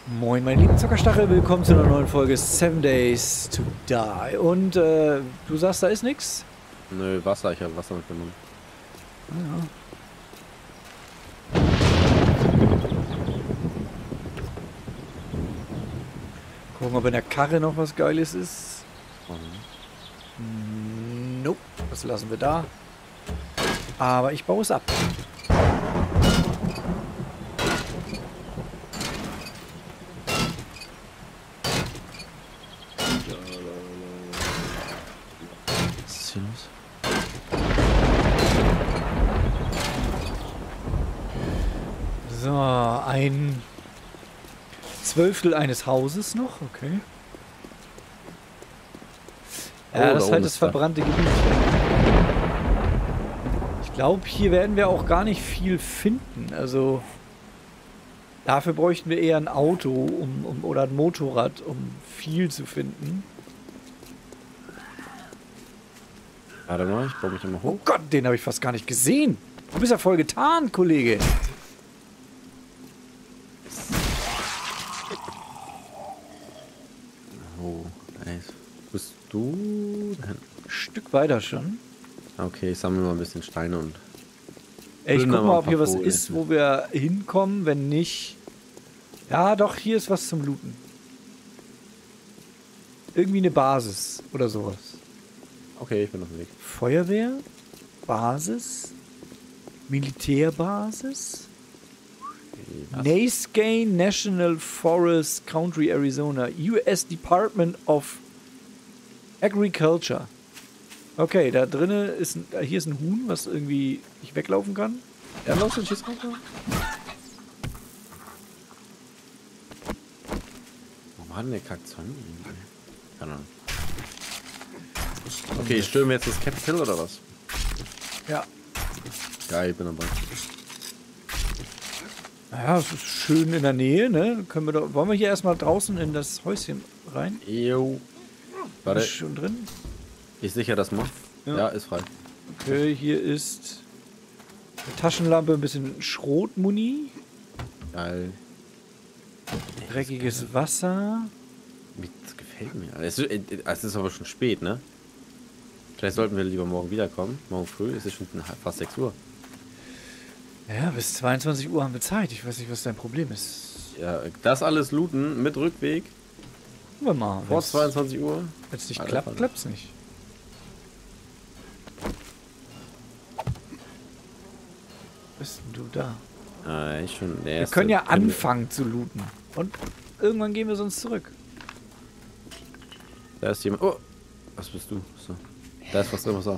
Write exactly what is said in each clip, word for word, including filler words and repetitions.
Moin meine lieben Zockerstachel, willkommen zu einer neuen Folge Seven Days to Die. Und äh, du sagst, da ist nichts? Nö, Wasser, ich habe Wasser mitgenommen. Ja. Gucken, ob in der Karre noch was Geiles ist. Mhm. Nope, das lassen wir da. Aber ich baue es ab. So, ein Zwölftel eines Hauses noch, okay. Ja, Oh, das ist da halt oben das ist da. verbrannte Gebiet. Ich glaube, hier werden wir auch gar nicht viel finden. Also, dafür bräuchten wir eher ein Auto um, um, oder ein Motorrad, um viel zu finden. Warte mal, ich baue mich immer Oh hoch. Gott, den habe ich fast gar nicht gesehen. Du bist ja voll getan, Kollege. Oh, nice. Bist du da hinten? Ein Stück weiter schon. Okay, ich sammle mal ein bisschen Steine und... Ey, ich Sind da guck mal mal, ein ob hier paar was Folien. ist, wo wir hinkommen. Wenn nicht... Ja, doch, hier ist was zum Looten. Irgendwie eine Basis oder sowas. Okay, ich bin auf dem Weg. Feuerwehr? Basis? Militärbasis? Was? Nascane National Forest Country, Arizona. U S Department of Agriculture. Okay, da drinnen ist ein, hier ist ein Huhn, was irgendwie nicht weglaufen kann. Ja, los, und schieß raus. Wo war denn der Kackzahn? Keine Ahnung. Okay, stürmen wir jetzt das Capitol oder was? Ja. Geil, ich bin dabei. Naja, es ist schön in der Nähe, ne? Können wir doch, wollen wir hier erstmal draußen in das Häuschen rein? Jo. Warte, Ist schon drin? ich sicher das mal. Ja. Ja, ist frei. Okay, hier ist eine Taschenlampe, ein bisschen Schrotmuni, Geil. dreckiges Wasser. Das gefällt mir. Es ist, es ist aber schon spät, ne? Vielleicht sollten wir lieber morgen wiederkommen. Morgen früh ist es schon fast sechs Uhr. Ja, bis zweiundzwanzig Uhr haben wir Zeit. Ich weiß nicht, was dein Problem ist. Ja, das alles looten mit Rückweg Gucken wir mal. vor Wenn's- zweiundzwanzig Uhr. Wenn es nicht Alter, klappt, Alter. klappt es nicht. Bist denn du da? Ah, ich schon. Der Wir erste können ja Pen- anfangen zu looten. Und irgendwann gehen wir sonst zurück. Da ist jemand. Oh! Was bist du? So. Da ist was irgendwas auf.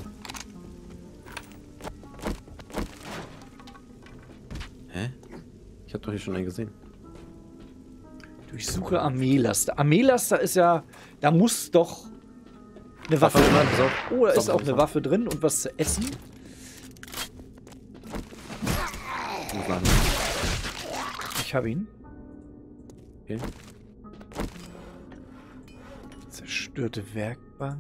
Hä? Ich hab doch hier schon einen gesehen. Durchsuche Armeelaster. Armeelaster ist ja... Da muss doch eine Waffe Waffe, drin. pass auf. Oh, da Pass ist auf, auch pass eine auf. Waffe drin und was zu essen. Ich muss laden. Ich habe ihn. Okay. Zerstörte Werkbank.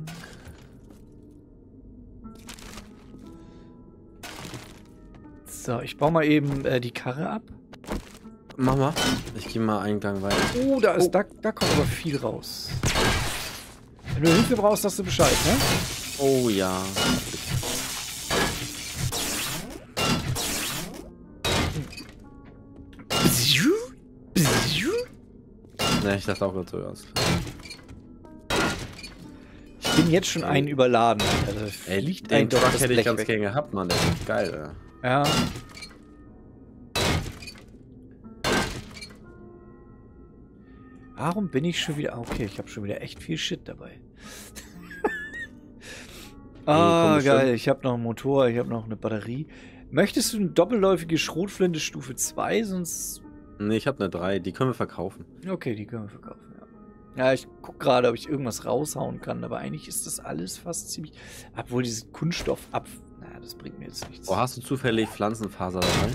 So, ich baue mal eben äh, die Karre ab. Mach mal. Ich gehe mal einen Gang weiter. Oh, da ist, Oh. Da, da kommt aber viel raus. Wenn du Hilfe brauchst, sagst du Bescheid, ne? Oh ja. Ne, ich dachte auch gerade so, ja, ist klar. Ich bin jetzt schon einen überladen. Also Ey, fliegt den ein doch Truck das hätte ich Blech ganz weg. gern gehabt, Mann. Der ist geil, ey. Ja. Warum bin ich schon wieder... Okay, ich habe schon wieder echt viel Shit dabei. Ah, komm, geil. bestimmt. Ich habe noch einen Motor, ich habe noch eine Batterie. Möchtest du eine doppelläufige Schrotflinte Stufe zwei? Sonst... Ne, ich habe eine drei. Die können wir verkaufen. Okay, die können wir verkaufen, ja. Ja, ich gucke gerade, ob ich irgendwas raushauen kann, aber eigentlich ist das alles fast ziemlich... Obwohl dieses Kunststoff ab... Naja, das bringt mir jetzt nichts. Oh, hast du zufällig Pflanzenfaser dabei?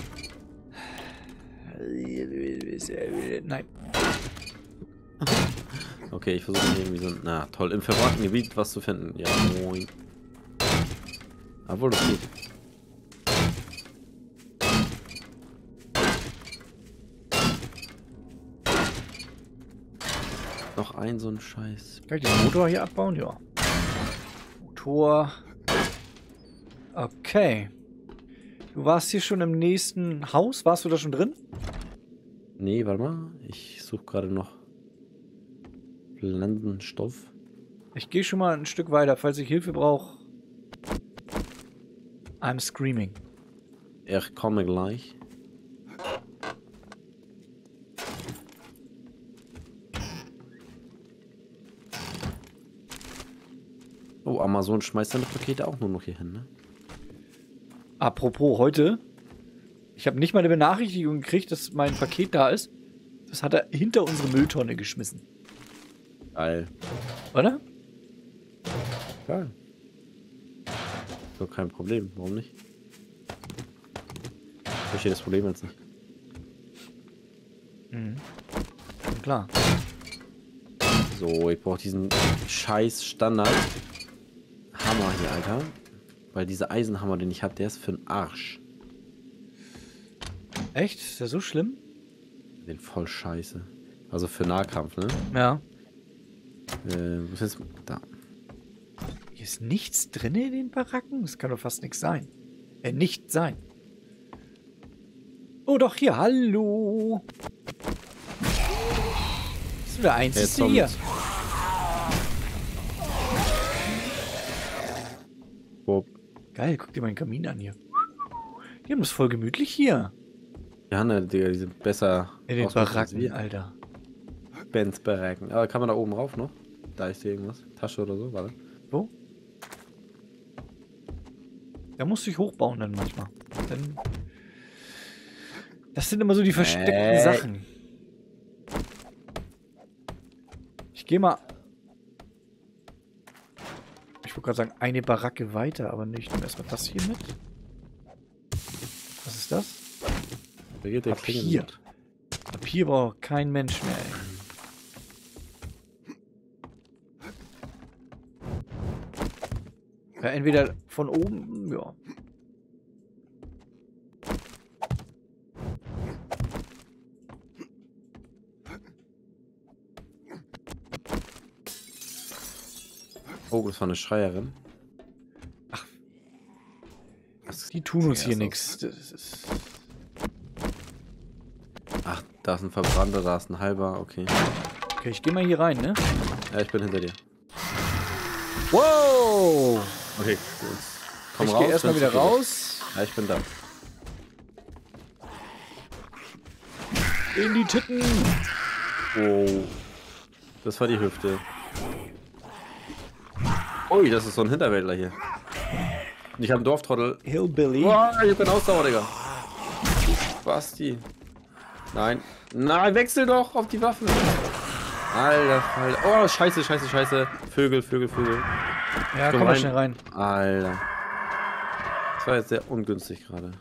Nein. Okay, ich versuche irgendwie so... Na, toll. Im verbrannten Gebiet was zu finden. Ja, moin. Obwohl, das geht. Noch ein so ein Scheiß. Kann ich den Motor hier abbauen? Ja. Motor. Okay. Du warst hier schon im nächsten Haus? Warst du da schon drin? Nee, warte mal. Ich suche gerade noch Pflanzenstoff. Ich gehe schon mal ein Stück weiter, falls ich Hilfe brauche. I'm screaming. Ich komme gleich. Oh, Amazon schmeißt seine Pakete auch nur noch hier hin, ne? Apropos, heute. Ich habe nicht mal eine Benachrichtigung gekriegt, dass mein Paket da ist. Das hat er hinter unsere Mülltonne geschmissen. Geil. Oder? Geil. So, kein Problem. Warum nicht? Ich verstehe das Problem jetzt nicht. Mhm. Schon klar. So, ich brauche diesen scheiß Standard Hammer hier, Alter. Weil dieser Eisenhammer, den ich habe, der ist für den Arsch. Echt? Ist der so schlimm? Den voll scheiße. Also für Nahkampf, ne? Ja. Äh, was ist da? Hier ist nichts drin in den Baracken? Das kann doch fast nichts sein. Äh, nicht sein. Oh doch, hier, hallo. Das ist der einzige hier. Wo? Geil, guck dir meinen Kamin an hier. Die haben das voll gemütlich hier. Ja, ne, Digga, die sind besser. In den ausgerüstet als Baracken, wir. Alter. Benz Baracken. Aber kann man da oben rauf noch? Da ist hier irgendwas. Tasche oder so, warte. Wo? Da musst du dich hochbauen dann manchmal. Dann das sind immer so die versteckten äh. Sachen. Ich gehe mal... Ich wollte gerade sagen, eine Baracke weiter, aber nicht. Nimm erstmal das hier mit. Was ist das? Da geht der Papier. Papier braucht kein Mensch mehr, ey. Ja, entweder von oben, ja. Oh, das war eine Schreierin. Ach. Das Die tun uns hier so. nichts. Ach, da ist ein Verbrannter, da ist ein halber, okay. Okay, ich geh mal hier rein, ne? Ja, ich bin hinter dir. Wow! Okay, gut. Komm Ich raus. geh erstmal wenn's wieder okay raus. ist. Ja, ich bin da. In die Titten. Oh. Das war die Hüfte. Ui, das ist so ein Hinterwäldler hier. Und ich habe einen Dorftrottel. Hillbilly. Boah, ich bin Ausdauer, Digga. Du Basti. Nein. Nein, wechsel doch auf die Waffen. Alter Fall. Oh, scheiße, scheiße, scheiße. Vögel, Vögel, Vögel. Ja, Komm komm mal rein. schnell rein. Alter. Das war jetzt sehr ungünstig gerade.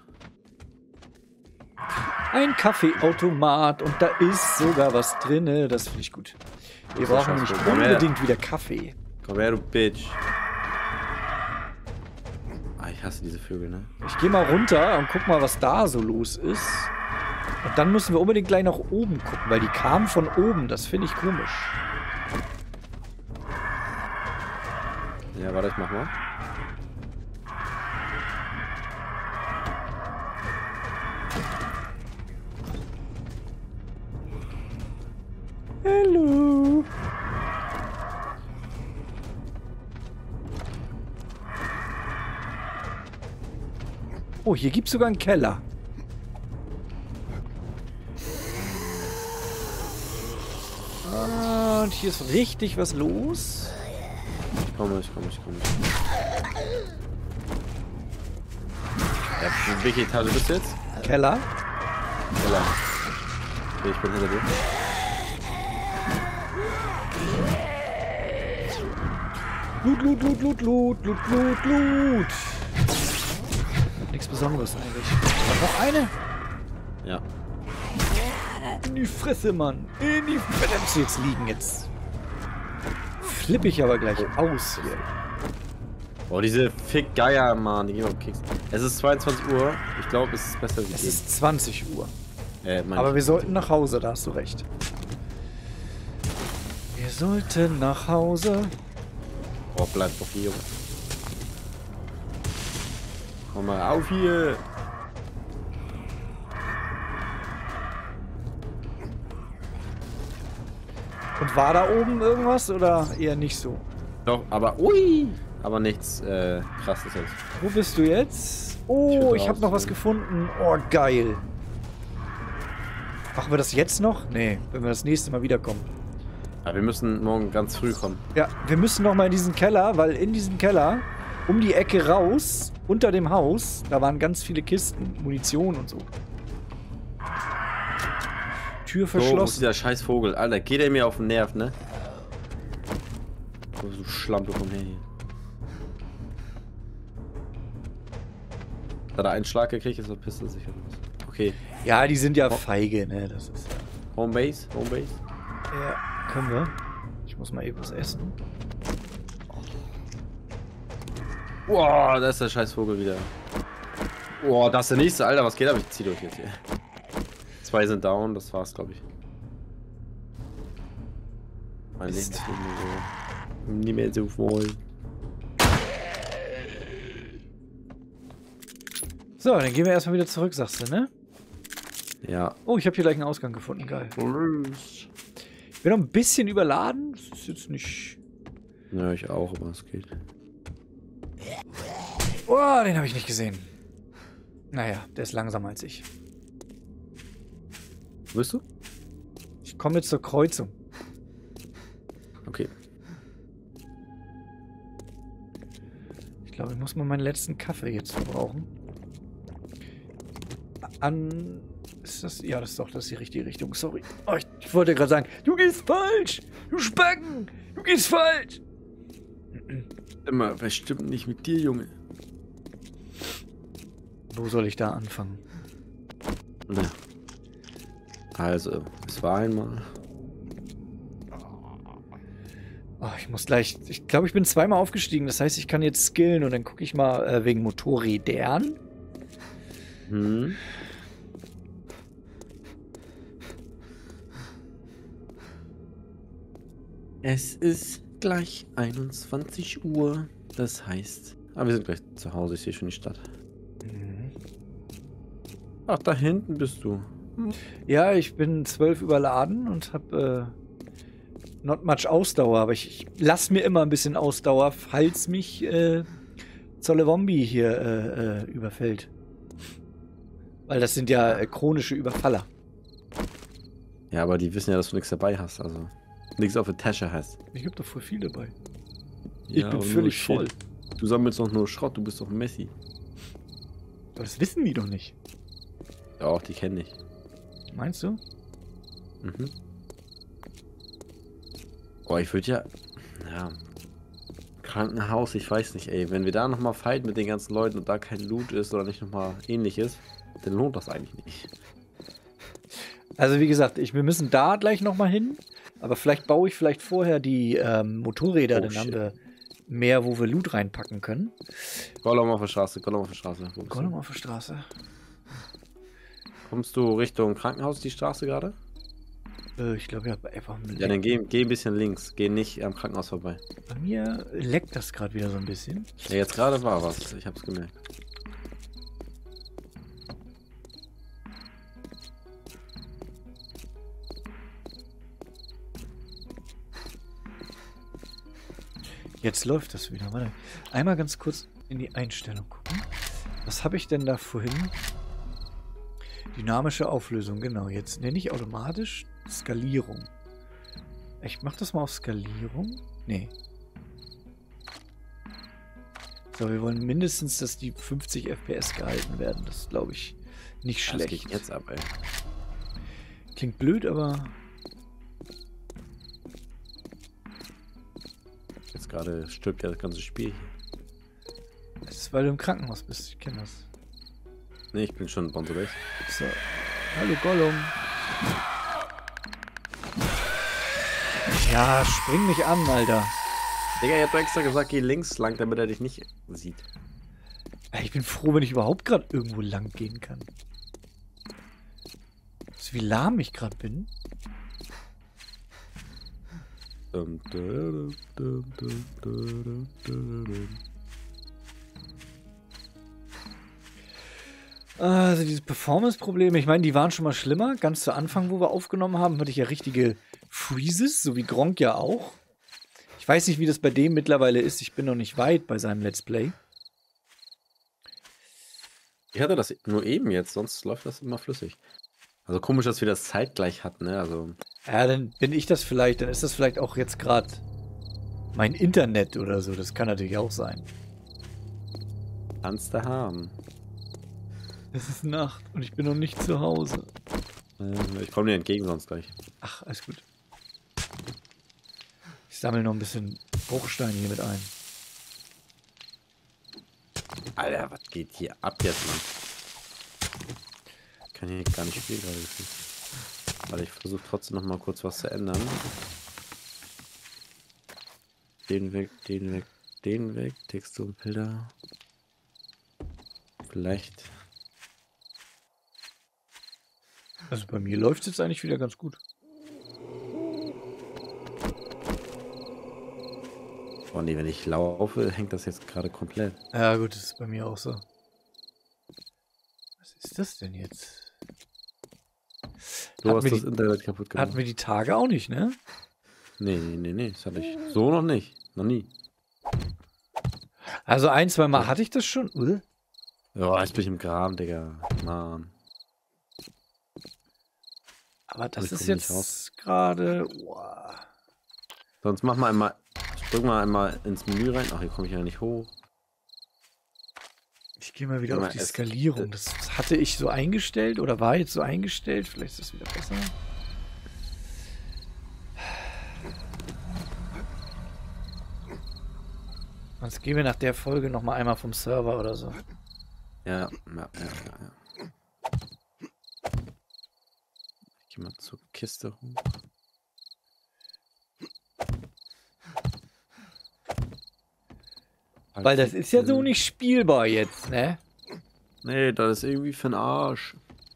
Ein Kaffeeautomat und da ist sogar was drin. Das finde ich gut. Wir Das ist brauchen scheiße. nämlich Komm her. unbedingt wieder Kaffee. Komm her, du Bitch. Ah, ich hasse diese Vögel, ne? Ich gehe mal runter und guck mal, was da so los ist. Und dann müssen wir unbedingt gleich nach oben gucken, weil die kamen von oben. Das finde ich komisch. Ja, warte, ich mach mal. Hallo. Oh, hier gibt es sogar einen Keller. Ah, und hier ist richtig was los. Ich komme, ich komme, ich komme. Ja, welche Etage bist du jetzt? Keller. Keller. Okay, ich bin hinter dir. Loot, Loot, Loot, Loot, Loot, Loot, Loot, Loot. Nichts Besonderes eigentlich. Aber noch eine? Ja. In die Fresse, Mann. In die Fresse. Jetzt liegen jetzt. Flippe ich aber gleich aus hier. Oh, diese Fick-Geier, Mann. Die gehen auf den Keks. Es ist zweiundzwanzig Uhr. Ich glaube, es ist besser wie Es geht. ist zwanzig Uhr. Äh, mein Aber wir sollten nach Hause, da hast du recht. Wir sollten nach Hause. Oh, bleib doch hier. Komm mal auf hier. Und war da oben irgendwas oder eher nicht so? Doch, aber ui, aber nichts äh, krasses jetzt. Wo bist du jetzt? Oh, ich, ich habe noch was gefunden. Oh, geil. Machen wir das jetzt noch? Nee, wenn wir das nächste Mal wiederkommen. Aber wir müssen morgen ganz früh kommen. Ja, wir müssen noch mal in diesen Keller, weil in diesem Keller, um die Ecke raus, unter dem Haus, da waren ganz viele Kisten, Munition und so. Tür verschlossen. So, wo ist dieser scheiß Vogel? Alter, geht er mir auf den Nerv, ne? Oh, so Schlampe, komm her hier. Hat er einen Schlag gekriegt, ist er pisst er sich oder was? Okay. Ja, die sind ja feige, ne? Das ist ja. Homebase? Homebase? Ja, können wir. Ich muss mal eben was essen. Boah, da ist der scheiß Vogel wieder. Boah, das ist der nächste. Alter, was geht ab? Ich zieh durch jetzt hier. Zwei sind down, das war's, glaube ich. Mein Leben ist so. Nie mehr so voll. So, dann gehen wir erstmal wieder zurück, sagst du, ne? Ja. Oh, ich habe hier gleich einen Ausgang gefunden, geil. Ich bin noch ein bisschen überladen. Das ist jetzt nicht... Ja, ich auch, aber es geht. Oh, den habe ich nicht gesehen. Naja, der ist langsamer als ich. Wo bist du? Ich komme jetzt zur Kreuzung. Okay. Ich glaube, ich muss mal meinen letzten Kaffee jetzt verbrauchen. An... Ist das... Ja, das ist doch das ist die richtige Richtung. Sorry. Oh, ich, ich wollte gerade sagen, du gehst falsch! Du Specken! Du gehst falsch! Immer, was stimmt nicht mit dir, Junge? Wo soll ich da anfangen? Na. Also, es war einmal... Oh, ich muss gleich... Ich glaube, ich bin zweimal aufgestiegen. Das heißt, ich kann jetzt skillen und dann gucke ich mal äh, wegen Motorrädern. Hm. Es ist gleich einundzwanzig Uhr. Das heißt... Aber wir sind gleich zu Hause. Ich sehe schon die Stadt. Mhm. Ach, da hinten bist du. Ja, ich bin zwölf überladen und habe äh, not much Ausdauer. Aber ich, ich lasse mir immer ein bisschen Ausdauer, falls mich äh, Zollewombi hier äh, äh, überfällt. Weil das sind ja äh, chronische Überfaller. Ja, aber die wissen ja, dass du nichts dabei hast. Also nichts auf der Tasche hast. Ich hab doch voll viel dabei. Ja, ich bin völlig voll. Du sammelst doch nur Schrott, du bist doch Messi. Aber das wissen die doch nicht. Ja, auch die kenne ich. Meinst du? Mhm. Boah, ich würde ja... Ja... Krankenhaus, ich weiß nicht, ey. Wenn wir da nochmal fighten mit den ganzen Leuten und da kein Loot ist oder nicht nochmal ähnlich ist, dann lohnt das eigentlich nicht. Also wie gesagt, ich, wir müssen da gleich nochmal hin. Aber vielleicht baue ich vielleicht vorher die ähm, Motorräder, oh, dann shit. haben wir mehr, wo wir Loot reinpacken können. Gollum auf der Straße, Gollum auf der Straße. Wo bist Gollum du? auf der Straße. Kommst du Richtung Krankenhaus, die Straße gerade? Äh, ich glaube, ich habe einfach... Ja, dann geh, geh ein bisschen links. Geh nicht am Krankenhaus vorbei. Bei mir leckt das gerade wieder so ein bisschen. Ja, jetzt gerade war was. Ich hab's gemerkt. Jetzt läuft das wieder. Warte. Einmal ganz kurz in die Einstellung gucken. Was habe ich denn da vorhin? Dynamische Auflösung, genau. Jetzt nenne ich automatisch Skalierung. Ich mache das mal auf Skalierung. Nee. So, wir wollen mindestens, dass die fünfzig F P S gehalten werden. Das ist, glaube ich, nicht Ja, schlecht. das geht jetzt ab, ey. Klingt blöd, aber... Jetzt gerade stirbt ja das ganze Spiel hier. Das ist, weil du im Krankenhaus bist. Ich kenne das. Ne, ich bin schon Bonzo weg. So. Hallo Gollum. Ja, spring mich an, Alter. Digga, ich hab doch extra gesagt, geh links lang, damit er dich nicht sieht. Ich bin froh, wenn ich überhaupt gerade irgendwo lang gehen kann. So wie lahm ich gerade bin. Dum, dum, dum, dum, dum, dum, dum. Also diese Performance-Probleme, ich meine, die waren schon mal schlimmer. Ganz zu Anfang, wo wir aufgenommen haben, hatte ich ja richtige Freezes, so wie Gronkh ja auch. Ich weiß nicht, wie das bei dem mittlerweile ist. Ich bin noch nicht weit bei seinem Let's Play. Ich hatte das nur eben jetzt, sonst läuft das immer flüssig. Also komisch, dass wir das zeitgleich hatten, ne? Also Ja, dann bin ich das vielleicht, dann ist das vielleicht auch jetzt gerade mein Internet oder so. Das kann natürlich auch sein. kannst du haben. Es ist Nacht und ich bin noch nicht zu Hause. Äh, ich komme dir entgegen sonst gleich. Ach, alles gut. Ich sammle noch ein bisschen Bruchsteine hier mit ein. Alter, was geht hier ab jetzt, Mann? Ich kann hier gar nicht spielen gerade. Weil ich versuche trotzdem noch mal kurz was zu ändern. Den weg, den weg, den weg. Texturbilder. Vielleicht. Also bei mir läuft es jetzt eigentlich wieder ganz gut. Oh nee, wenn ich laufe, hängt das jetzt gerade komplett. Ja gut, das ist bei mir auch so. Was ist das denn jetzt? Du Hat hast mir das die- Internet kaputt gemacht. Hatten wir die Tage auch nicht, ne? Nee, nee, nee, nee, das hatte ich so noch nicht. Noch nie. Also ein, zwei Mal hatte ich das schon. Uh. Ja, jetzt bin ich im Graben, Digga. Mann. Aber das Ich ist komm nicht jetzt gerade... Wow. Sonst mach mal einmal. Drück mal einmal ins Menü rein. Ach, hier komme ich ja nicht hoch. Ich gehe mal wieder Guck auf mal, die es- Skalierung. Das hatte ich so eingestellt oder war jetzt so eingestellt. Vielleicht ist das wieder besser. Sonst gehen wir nach der Folge noch mal einmal vom Server oder so. Ja, ja, ja, ja, ja. Ich geh mal zur Kiste hoch. Weil das ist ja so nicht spielbar jetzt, ne? Nee, das ist irgendwie für den Arsch.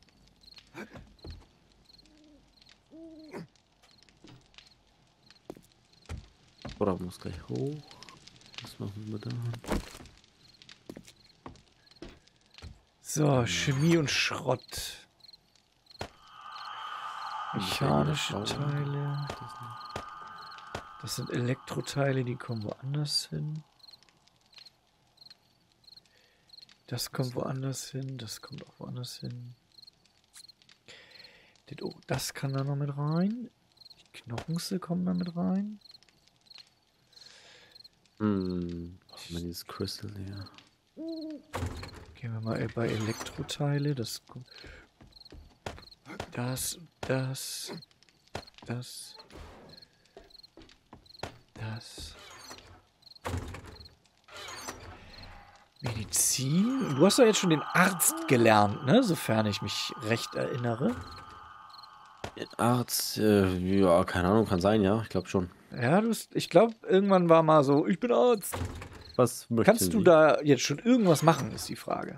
Oder muss gleich hoch. Was machen wir da? So, Chemie und Schrott. Mechanische Teile. Das sind Elektroteile, die kommen woanders hin. Das kommt woanders hin, das kommt auch woanders hin. Das- oh, das kann da noch mit rein. Die Knochenste kommen da mit rein. Hm, machen wir dieses Crystal hier. Gehen wir mal bei Elektroteile. Das kommt. Das, das, das, das. Medizin? Du hast doch jetzt schon den Arzt gelernt, ne? Sofern ich mich recht erinnere. Arzt, äh, ja, keine Ahnung, kann sein, ja, ich glaube schon. Ja, du, hast- ich glaube, irgendwann war mal so, ich bin Arzt. Was möchten Kannst du Sie? da jetzt schon irgendwas machen, ist die Frage.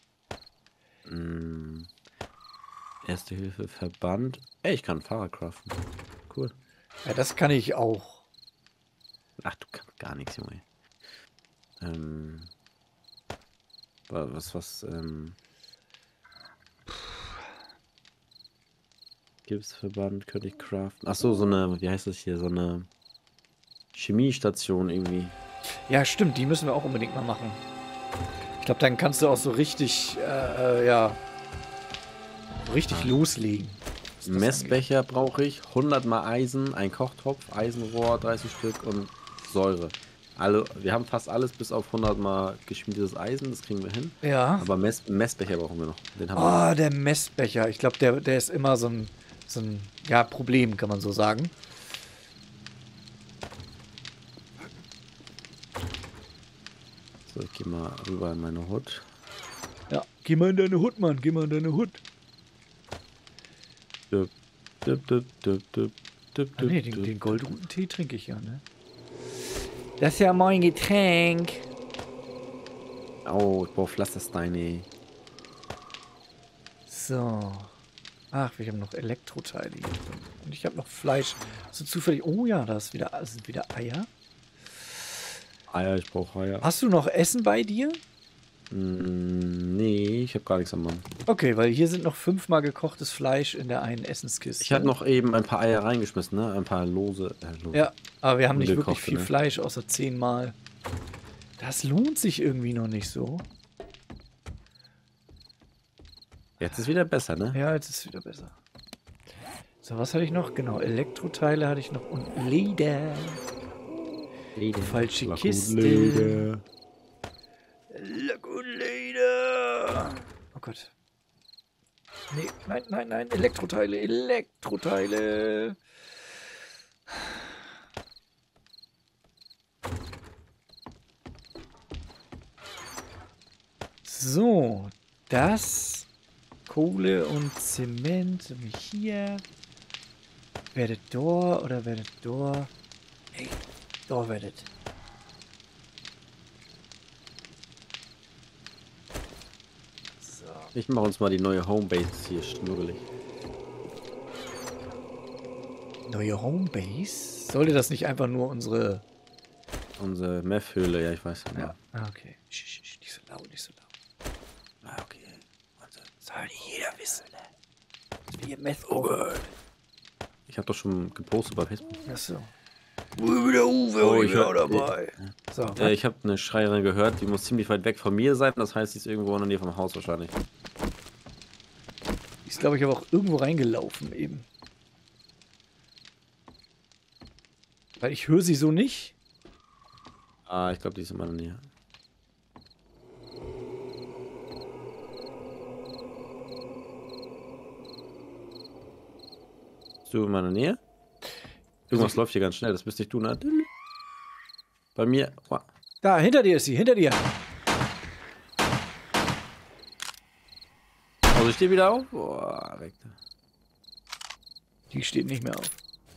Hm, Erste Hilfe, Verband. Ey, ich kann ein Fahrrad craften. Cool. Ja, das kann ich auch. Ach, du kannst gar nichts, Junge. Ähm. wa- Was, was, ähm. Gipsverband könnte ich craften. Ach so, so eine, wie heißt das hier, so eine Chemiestation irgendwie. Ja, stimmt, die müssen wir auch unbedingt mal machen. Ich glaube, dann kannst du auch so richtig, äh, äh, ja, so richtig loslegen. was das Messbecher brauche ich, hundert mal Eisen, ein Kochtopf, Eisenrohr, dreißig Stück und Säure. Alle, wir haben fast alles bis auf hundert mal geschmiedetes Eisen, das kriegen wir hin. angeht. Ja. Aber Mess, Messbecher brauchen wir noch. Den haben wir. Ah, der Messbecher. Ich glaube, der, der ist immer so ein, so ein, ja, Problem, kann man so sagen. So, ich gehe mal rüber in meine Hut. Ja. Geh mal in deine Hut, Mann. Geh mal in deine Hut. Düpp, düpp, düpp, düpp, düpp, düpp, Ah, nee, den, düpp, den düpp. Goldrutentee trinke ich ja, ne? Das ist ja mein Getränk. Oh, ich brauche Pflastersteine. So. Ach, wir haben noch Elektroteile hier drin. Und ich habe noch Fleisch. So zufällig. Oh ja, da ist wieder, das sind wieder Eier. Eier, ich brauche Eier. Hast du noch Essen bei dir? Mm, nee, ich habe gar nichts am Mann. Okay, weil hier sind noch fünfmal gekochtes Fleisch in der einen Essenskiste. Ich hatte noch eben ein paar Eier reingeschmissen, ne? Ein paar lose. Äh, lose. Ja, aber wir haben nicht wirklich Ungekochte, viel ne? Fleisch, außer zehnmal. Das lohnt sich irgendwie noch nicht so. Jetzt ist wieder besser, ne? Ja, jetzt ist es wieder besser. So, was hatte ich noch? Genau, Elektroteile hatte ich noch und Leder. Leder. Falsche Lack und Kiste. Leder. Lack und Leder. Oh Gott. Nee, nein, nein, nein. Elektroteile, Elektroteile. So, das Kohle und Zement hier. Werdet Door oder werdet Door? Ey, Door werdet. So. Ich mache uns mal die neue Homebase hier schnuddelig. Neue Homebase? Sollte das nicht einfach nur unsere... Unsere Meth-Höhle, ja, ich weiß. Ja, ah, okay. Sch, sch, sch, nicht so laut, nicht so laut. Ah, okay. Soll nicht jeder wissen, ne? Dass wir hier Meth oh Gott. Ich habe doch schon gepostet bei Facebook. Achso. Der Uwe, Oh, oh, ich ich hör- dabei. So, Äh, ich habe eine Schreierin gehört, die muss ziemlich weit weg von mir sein. Das heißt, sie ist irgendwo in der Nähe vom Haus wahrscheinlich. die ist, glaube ich, aber auch irgendwo reingelaufen eben. Weil ich höre sie so nicht. Ah, ich glaube, die ist in meiner Nähe. Bist du in meiner Nähe? Irgendwas läuft hier ganz schnell, das bist nicht du, ne? Bei mir. Wow. Da, hinter dir ist sie, hinter dir. Also ich stehe wieder auf. Boah, weg. Die steht nicht mehr auf.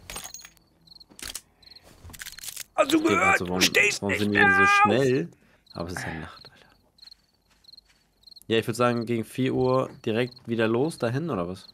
Hast du Okay, gehört? also warum, Du stehst warum nicht sind die mehr denn so auf. schnell? Aber es ist ja Nacht, Alter. Ja, ich würde sagen, gegen vier Uhr direkt wieder los dahin, oder was?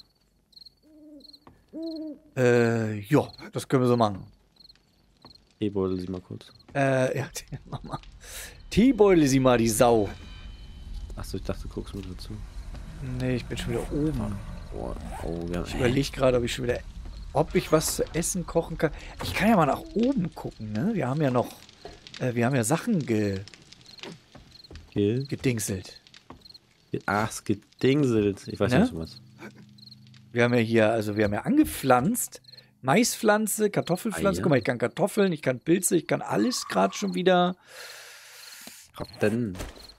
Äh, ja, das können wir so machen. Teebeutel sie mal kurz. Äh, ja, mach mal. Teebeule sie mal, die Sau. Achso, ich dachte, du guckst mir dazu. Nee, ich bin schon wieder oben. Oh, oh, ja. Ich überlege gerade, ob ich schon wieder, ob ich was zu essen kochen kann. Ich kann ja mal nach oben gucken, ne? Wir haben ja noch, äh, wir haben ja Sachen ge, Kill. gedingselt. Ach, es gedingselt. Ich weiß Ne? nicht, was. Wir haben ja hier, also wir haben ja angepflanzt. Maispflanze, Kartoffelpflanze. Ah, ja. Guck mal, ich kann Kartoffeln, ich kann Pilze, ich kann alles gerade schon wieder. Denn.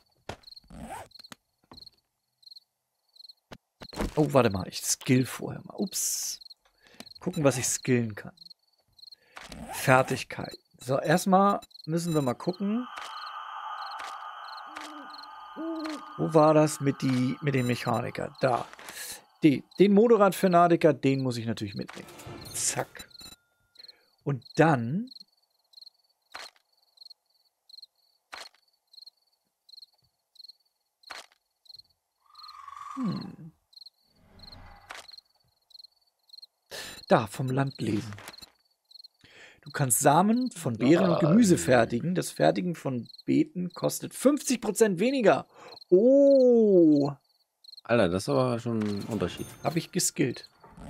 Oh, warte mal, ich skill vorher mal. Ups. Gucken, was ich skillen kann. Fertigkeit. So, erstmal müssen wir mal gucken. Wo war das mit, die, mit dem Mechaniker? Da. Die, den Motorradfanatiker, den muss ich natürlich mitnehmen. Zack. Und dann... Hm. Da, vom Land lesen. Du kannst Samen von Beeren und Gemüse fertigen. Das Fertigen von Beeten kostet fünfzig Prozent weniger. Oh, Alter, das ist aber schon ein Unterschied. habe ich geskillt.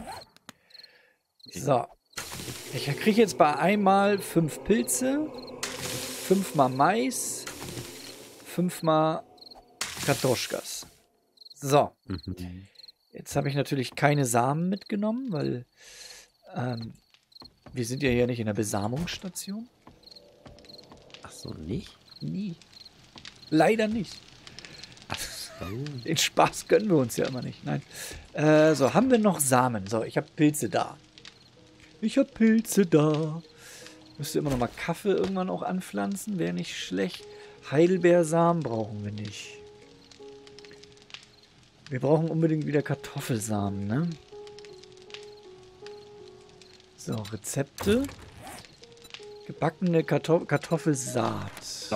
So. Ich kriege jetzt bei einmal fünf Pilze, fünfmal Mais, fünfmal Kartoschkas. So. Mhm. Jetzt habe ich natürlich keine Samen mitgenommen, weil ähm, wir sind ja hier nicht in der Besamungsstation. Ach so, nicht? Nie. Leider nicht. Ach so. Den Spaß gönnen wir uns ja immer nicht. Nein. Äh, so, haben wir noch Samen? So, ich habe Pilze da. Ich habe Pilze da. Müsste immer noch mal Kaffee irgendwann auch anpflanzen. Wäre nicht schlecht. Heidelbeersamen brauchen wir nicht. Wir brauchen unbedingt wieder Kartoffelsamen, ne? So, Rezepte. Gebackene Kartoff Kartoffelsaat.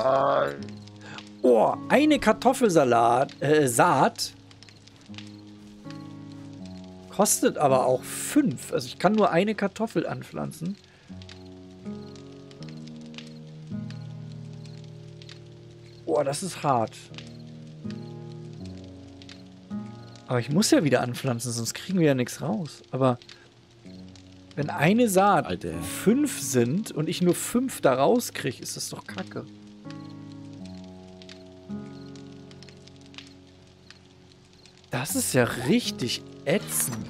Oh, eine Kartoffelsalat, äh, Saat Kostet aber auch fünf. Also ich kann nur eine Kartoffel anpflanzen. Boah, das ist hart. Aber ich muss ja wieder anpflanzen, sonst kriegen wir ja nichts raus. Aber wenn eine Saat Alter. fünf sind und ich nur fünf da rauskriege, ist das doch kacke. Das ist ja richtig ätzend.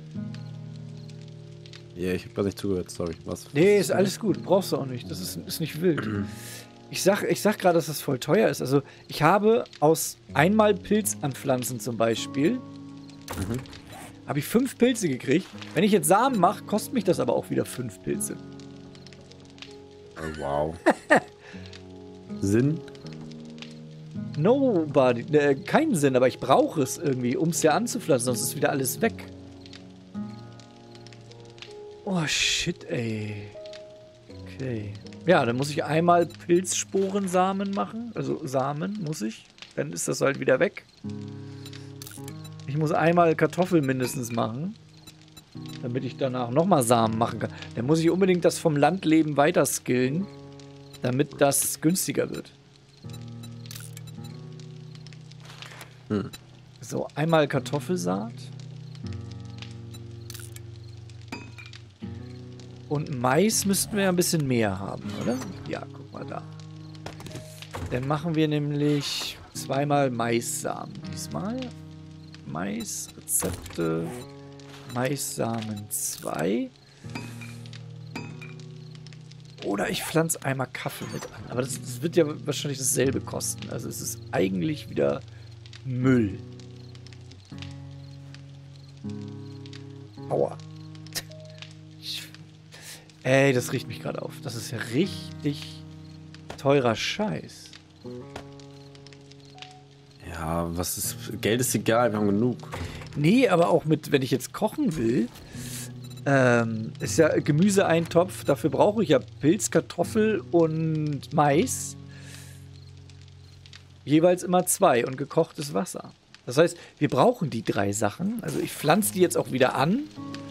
Ja, ich hab gar nicht zugehört, sorry. Was? Nee, ist alles gut. Brauchst du auch nicht. Das ist, ist nicht wild. Ich sag, ich sag gerade, dass das voll teuer ist. Also, ich habe aus einmal Pilz anpflanzen zum Beispiel, Mhm. habe ich fünf Pilze gekriegt. Wenn ich jetzt Samen mache, kostet mich das aber auch wieder fünf Pilze. Oh, wow. Sinn? Nobody. Äh, keinen Sinn, aber ich brauche es irgendwie, um es ja anzupflanzen, sonst ist wieder alles weg. Oh, shit, ey. Okay. Ja, dann muss ich einmal Pilzsporensamen machen. Also Samen muss ich. Dann ist das halt wieder weg. Ich muss einmal Kartoffeln mindestens machen. Damit ich danach nochmal Samen machen kann. Dann muss ich unbedingt das vom Landleben weiter skillen. Damit das günstiger wird. Hm. So, einmal Kartoffelsaat. Und Mais müssten wir ja ein bisschen mehr haben, oder? Ja, guck mal da. Dann machen wir nämlich zweimal Maissamen diesmal. Maisrezepte. Maissamen zwei. Oder ich pflanze einmal Kaffee mit an. Aber das, das wird ja wahrscheinlich dasselbe kosten. Also es ist eigentlich wieder Müll. Aua. Ich, ey, das riecht mich gerade auf. Das ist ja richtig teurer Scheiß. Ja, was ist. Geld ist egal, wir haben genug. Nee, aber auch mit, wenn ich jetzt kochen will, ähm, ist ja Gemüseeintopf, dafür brauche ich ja Pilz, Kartoffel und Mais. Jeweils immer zwei und gekochtes Wasser. Das heißt, wir brauchen die drei Sachen. Also ich pflanze die jetzt auch wieder an.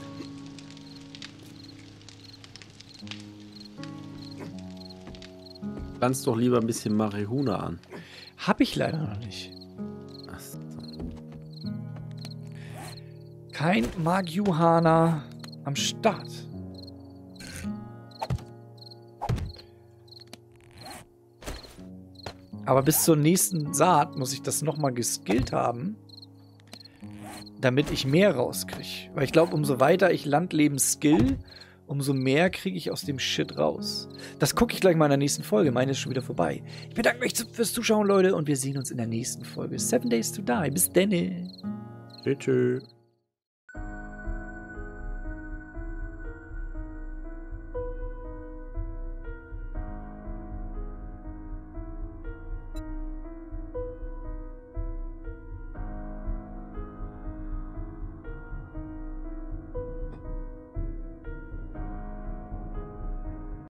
Pflanzt doch lieber ein bisschen Marihuana an. Habe ich leider noch nicht. Ach so. Kein Marihuana am Start. Aber bis zur nächsten Saat muss ich das nochmal geskillt haben, damit ich mehr rauskriege. Weil ich glaube, umso weiter ich Landleben skill, umso mehr kriege ich aus dem Shit raus. Das gucke ich gleich mal in der nächsten Folge. Meine ist schon wieder vorbei. Ich bedanke mich fürs Zuschauen, Leute, und wir sehen uns in der nächsten Folge. Seven Days to Die. Bis denne. Tschüss.